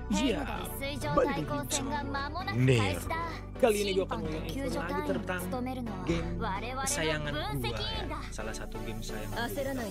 Iya, balik lagi bersama Nero. Kali ini gue akan ngomongin info lagi tentang game kesayangan gue ya. Salah satu game kesayangan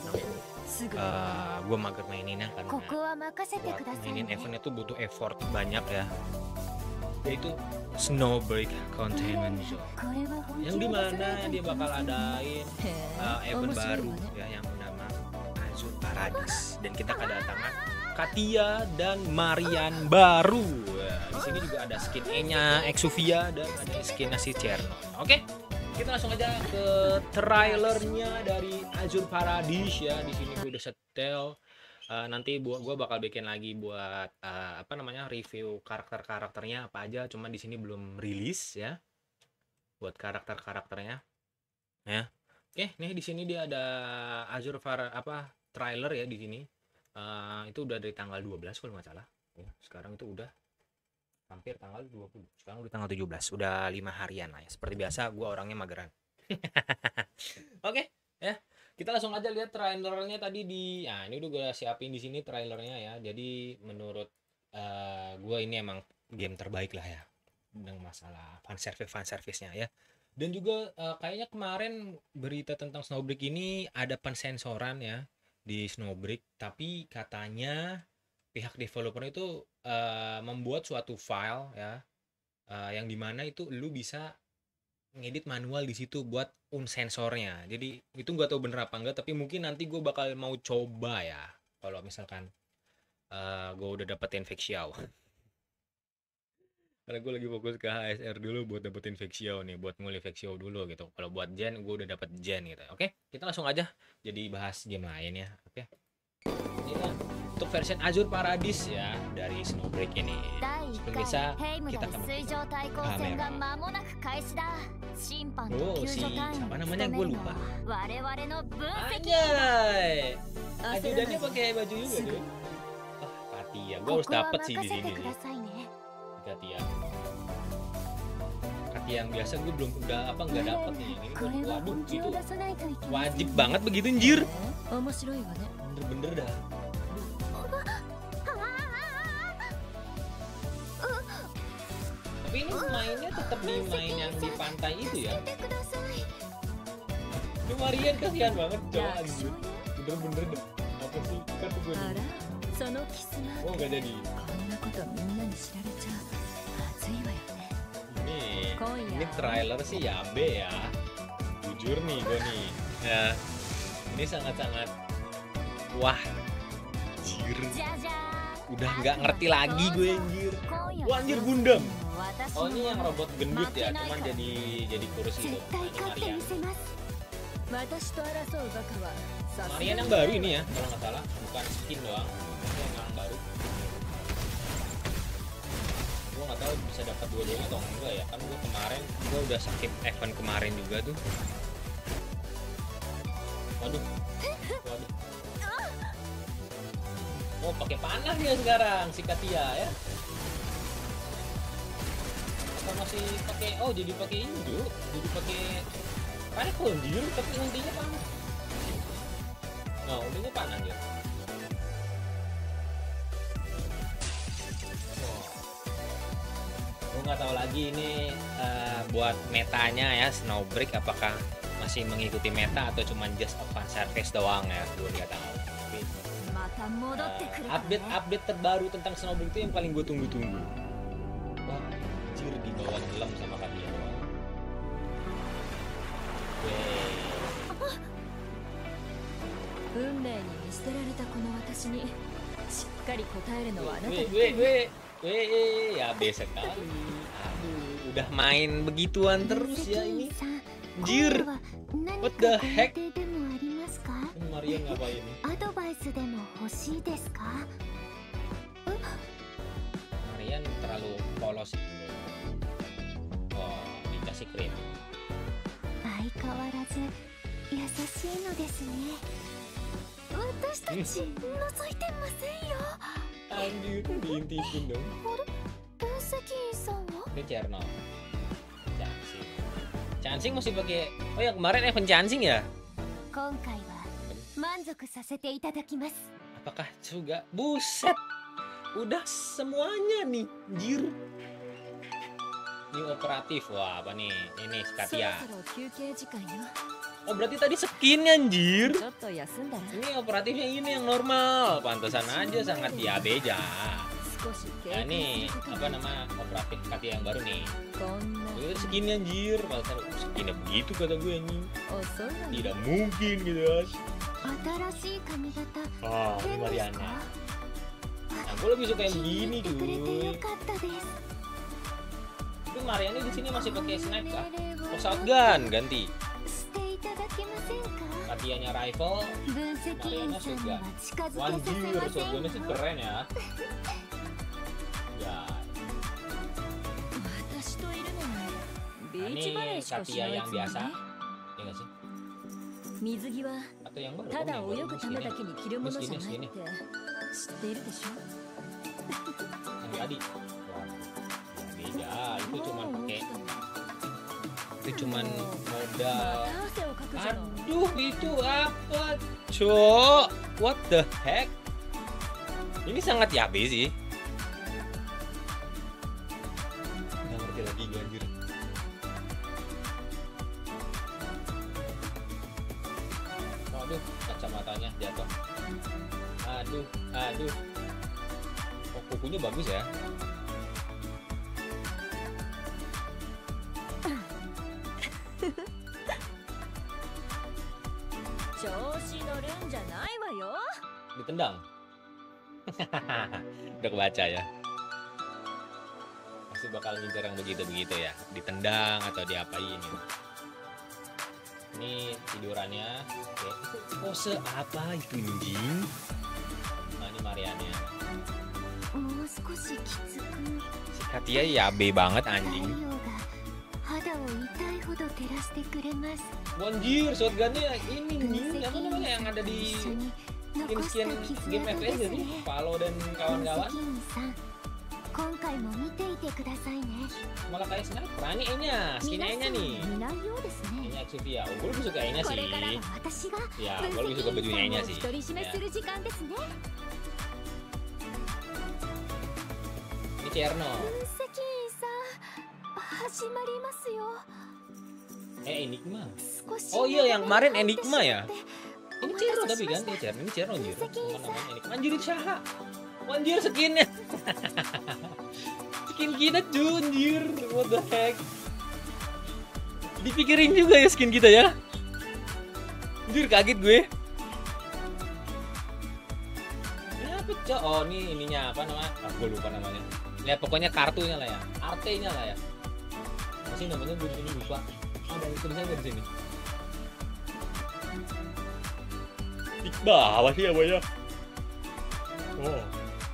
gue mager maininnya karena buat mainin eventnya tuh butuh effort banyak ya. Yaitu Snowbreak Containment Zone, yang dimana dia bakal adain event baru ya yang bernama Azur Paradis, dan kita kedatangan Katia dan Marian baru. Ya, di sini juga ada skin E-nya Exuvia dan ada skin si Cherno. Oke, kita langsung aja ke trailernya dari Azur Paradis ya. Di sini gue udah setel. Nanti gue bakal bikin lagi buat review karakternya apa aja. Cuma di sini belum rilis ya. Buat karakternya ya. Oke, nih di sini dia ada Azur trailer ya di sini. Itu udah dari tanggal 12 kalau nggak salah ya. Sekarang itu udah hampir tanggal 20, sekarang udah tanggal 17, udah 5 harian lah ya. Seperti biasa gue orangnya mageran. Oke ya, kita langsung aja lihat trailernya tadi ini udah gue siapin di sini trailernya ya. Jadi menurut gue ini emang game terbaik lah ya dengan masalah fan service-nya ya. Dan juga kayaknya kemarin berita tentang Snowbreak ini ada pensensoran ya di Snowbreak, tapi katanya pihak developer itu membuat suatu file ya, yang dimana itu lu bisa ngedit manual di situ buat unsensornya. Jadi itu nggak tahu bener apa enggak, tapi mungkin nanti gue bakal mau coba ya kalau misalkan gue udah dapetin Vexio. Karena gue lagi fokus ke HSR dulu buat dapetin Vexio nih, buat mulai Vexio dulu gitu. Kalau buat Gen, gue udah dapet Gen gitu. Oke, kita langsung aja jadi bahas game lain ya. Oke. Ini kan untuk versi Azur Paradis ya dari Snowbreak ini. Seperti biasa kita akan kamera. Oh, siapa namanya gue lupa. Anjay. Ajudannya pakai baju juga tuh. Katia, gue harus dapet sih di sini sih. Katia yang biasa gue belum nggak dapet nih. Ini gue waduh itu wajib banget begitu anjir. Bener-bener dah. Tapi ini mainnya tetap di main yang di pantai itu ya. Ini Marian kasihan banget coba anjir. Bener-bener dah. Apa sih kan tuh gue. Oh nggak jadi. Ini trailer sih ya B ya, jujur nih gue nih ya, ini sangat-sangat wah anjir, udah nggak ngerti lagi gue anjir. Wah anjir Gundam, oh ini yang robot gendut ya, cuman jadi kurus itu. Marian yang baru ini ya kalau nggak salah, bukan skin doang, yang baru. Gue nggak tahu bisa dapat dua-duanya atau enggak ya, kan gue udah skip event kemarin juga tuh. Waduh. Oh pakai panah dia sekarang si Katia ya. Apa masih pakai? Oh jadi pakai ini juga, jadi pakai rifle anjir, tapi intinya panah. Nah intinya panah dia. Nggak tahu lagi ini buat metanya ya Snowbreak apakah masih mengikuti meta atau cuma just fan service doang ya, gue nggak tahu. Tapi update terbaru tentang Snowbreak itu yang paling gue tunggu-tunggu. Wah anjir, di bawah helm sama Katia doang. Ya biasa sekali. Aduh, udah main begituan terus ya ini. Anjir. What the heck? Marian ngapain ini? Marian terlalu polos gitu. Oh, dikasih krim. Anjir, diintipin dong. Ini Cherno. Chansing masih pakai. Oh yang kemarin event Chansing ya? Apakah juga? Buset. Udah semuanya nih, anjir. New operatif, wah apa nih? Ini Katia. Oh berarti tadi skinnya anjir. Ini operatifnya ini yang normal. Pantesan aja sangat diabeja. Ya ini apa nama operatif Katia yang baru nih. Itu skinnya anjir. Pantesan skinnya begitu kata gue anjing. Tidak mungkin gitu guys. Oh ini Mariana. Nah, gue lebih suka yang gini cuy. Tapi Mariana di sini masih pakai snipe kah? Oh shotgun ganti. Katianya rifle, Mariana shotgun. Anjir, shotgunnya sih keren ya. Ya. Nah, ini Katia yang biasa, ya nggak sih? Atau yang baru? Skinnya. Yang tadi. Beda, itu cuman pakai. Itu cuman modal. Aduh, itu apa? Cok, what the heck? Ini sangat yabe sih. Nggak ngerti lagi gue anjir. Aduh, kacamatanya jatuh. Aduh. Oh, kukunya bagus ya. Ditendang. Udah kebaca ya. Pasti bakal ngincar yang begitu-begitu ya. Ditendang atau diapain gitu. Ini tidurannya. Oke. Itu pose apa itu anjing? Nah, ini Mariannya. Si Katia ya B banget anjing. Anjir, shotgunnya ini nih, apa namanya yang ada di skin game FPS jadi Valo dan kawan-kawan. Malah kayak sniper. Ini E-nya, skinnya E-nya nih. E-nya Xuvia. Oh, gue lebih suka E-nya sih. Ya, gue lebih suka bajunya E-nya sih. Ya. Ini Cherno. Enigma. Oh iya, yang kemarin Enigma ya. Ini Cherno tapi kan dia Cherno. Ini Cherno anjir. Namanya Enigma. Anjir itu Syaha. Anjir skinnya. Skin kita anjir. What the heck. Dipikirin juga ya skin kita ya. Anjir kaget gue. Ini apa cok? Oh ini ininya apa namanya? Gue lupa namanya. Ya pokoknya kartunya lah ya. Artenya lah ya. Masih namanya gue ini lupa. Ada tulisannya di sini. Di bawah sih ya banyak. Oh.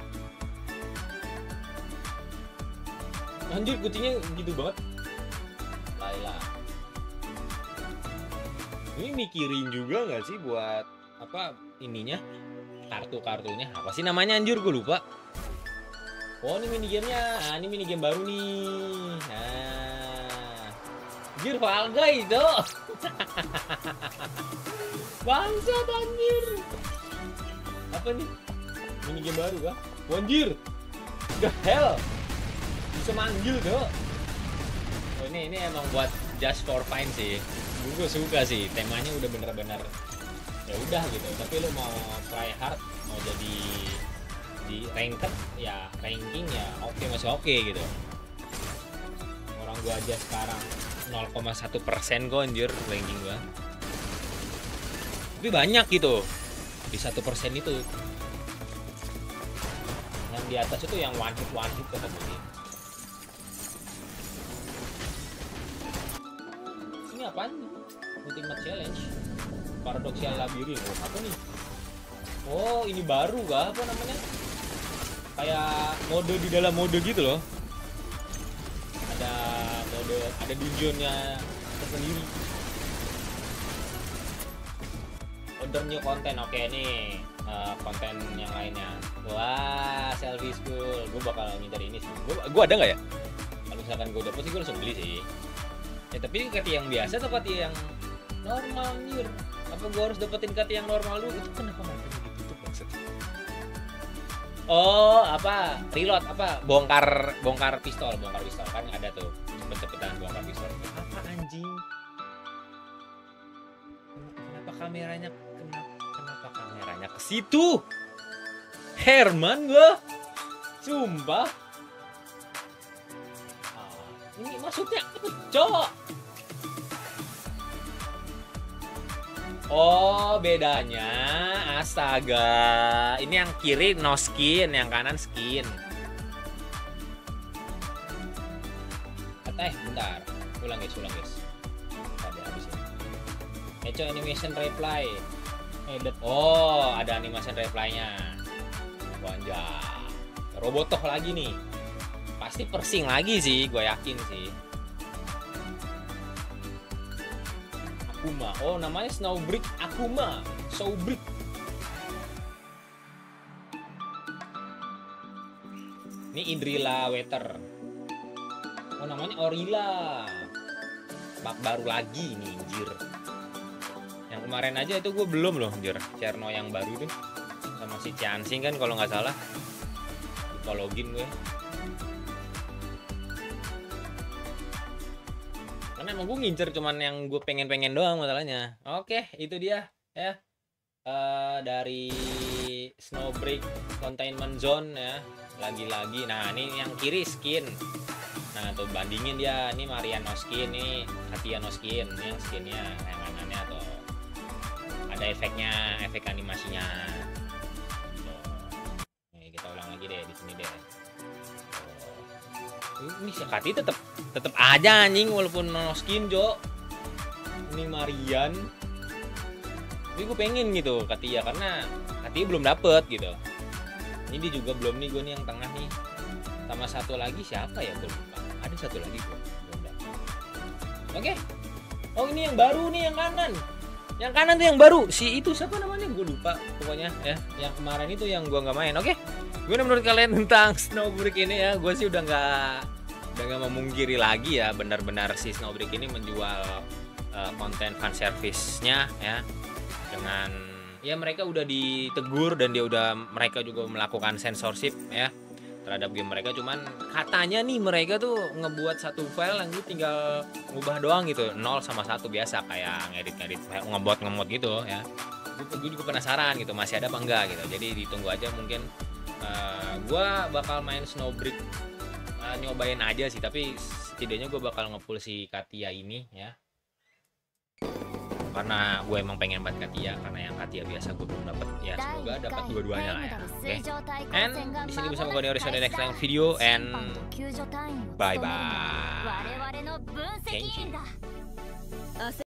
Anjir kucingnya gitu banget. Laila. Ini mikirin juga nggak sih buat apa ininya? Kartu-kartunya apa sih namanya anjir gue lupa. Oh ini minigamenya. Nah ini minigame baru nih. Nah. Anjir Fall Guys dong. Bangsat anjir. Apa nih? Minigame baru kah? Anjir. The hell. Bisa manggil tuh. Oh ini emang buat just for fun sih. Gue suka sih. Temanya udah bener-bener ya udah gitu. Tapi lu mau try hard, mau jadi di ranked ya ranking ya oke masih oke gitu. Orang gua aja sekarang 0,1% kok anjir ranking gua. Tapi banyak gitu di 1% itu. Yang di atas itu yang one hit kata gue. Ini apaan? Ultimate Challenge Paradoxical Labyrinth. Oh, apa nih? Oh ini baru kah? Apa namanya? Kayak mode di dalam mode gitu loh. Ada mode, ada dungeonnya tersendiri. Order new content, oke nih konten yang lainnya. Wah selfie school, gue bakal ngincar ini sih. Gue ada nggak ya? Kalau misalkan gue dapet sih gue langsung beli sih. Ya tapi kati yang biasa atau kati yang normal anjir? Apa gue harus dapetin kati yang normal dulu? Itu kenapa matanya ditutup maksudnya? Oh, apa? Reload apa? Bongkar pistol kan ada tuh. Cepet-cepetan bongkar pistol. Apa anjing? Kenapa kameranya ke situ? Herman gua. Sumpah. Ini maksudnya apa, Cok? Oh, bedanya astaga. Ini yang kiri no skin, yang kanan skin. Bentar. Ulang guys. Tadi habis ini. Eco animation reply. Oh, ada animation reply-nya. Wajah. Robotoh lagi nih. Pasti persing lagi sih, gue yakin sih. Akuma. Oh, namanya Snowbrick Akuma. Snowbrick. Ini Indrila Wetter. Oh, namanya Orila. Bak baru lagi nih, anjir. Yang kemarin aja itu gue belum loh, anjir. Cherno yang baru tuh. Sama si Chansing kan kalau nggak salah. Lupa login gue. Karena emang gue ngincer cuman yang gue pengen doang masalahnya. Oke, itu dia ya. Dari Snowbrick Containment Zone ya. Lagi-lagi. Nah, ini yang kiri skin. Nah, tuh bandingin dia. Ini Marian no skin, ini Katia no skin. Ini yang skinnya, yang kanannya tuh. Ada efeknya, efek animasinya. Tuh. Nih, kita ulang lagi deh di sini deh. Ini si Kati tetep aja anjing walaupun no skin, Jo. Ini Marian. Tapi gue pengen gitu Katia karena Katia belum dapet gitu. Ini dia juga belum nih, gue nih yang tengah nih. Sama satu lagi siapa ya, gue lupa. Ada satu lagi gue belum dapet. Oke. Oh, ini yang baru nih, yang kanan. Yang kanan tuh yang baru. Si itu siapa namanya? Gue lupa pokoknya ya. Yang kemarin itu yang gue nggak main. Oke. Gimana menurut kalian tentang Snowbrick ini ya? Gue sih udah nggak memungkiri lagi ya, benar-benar si Snowbrick ini menjual konten fan service-nya ya, dengan ya mereka udah ditegur dan mereka juga melakukan censorship ya terhadap game mereka. Cuman katanya nih mereka tuh ngebuat satu file yang tinggal ngubah doang gitu, 0 sama 1 biasa kayak ngedit ngemod gitu ya. Gue juga penasaran gitu masih ada apa enggak gitu, jadi ditunggu aja. Mungkin gue bakal main Snowbrick, nyobain aja sih, tapi setidaknya gue bakal ngepull si Katia ini ya, karena gue emang pengen banget Katia, karena yang Katia biasa gue belum dapet ya. Semoga dapat dua-duanya lah ya. Oke. And di sini bersama gue Neoris di next video, and bye bye. Thank you.